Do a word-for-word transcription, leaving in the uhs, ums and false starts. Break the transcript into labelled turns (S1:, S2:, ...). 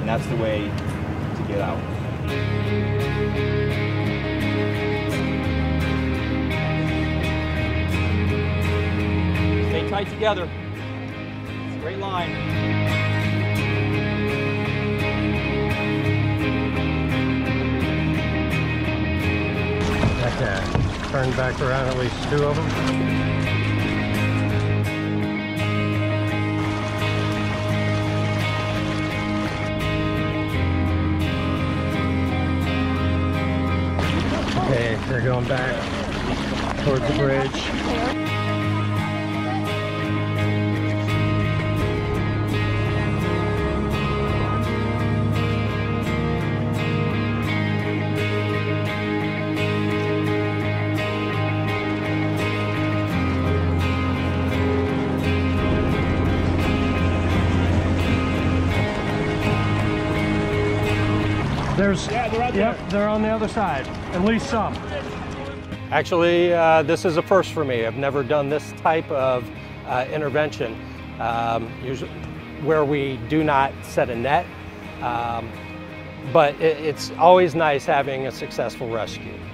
S1: and that's the way to get out. Stay tight together. Straight line.
S2: Okay, turn back around, at least two of them. Okay, they're going back towards the bridge. There's, yeah, they're right there. Yep, they're on the other side, at least some.
S3: Actually, uh, this is a first for me. I've never done this type of uh, intervention, um, usually where we do not set a net, um, but it, it's always nice having a successful rescue.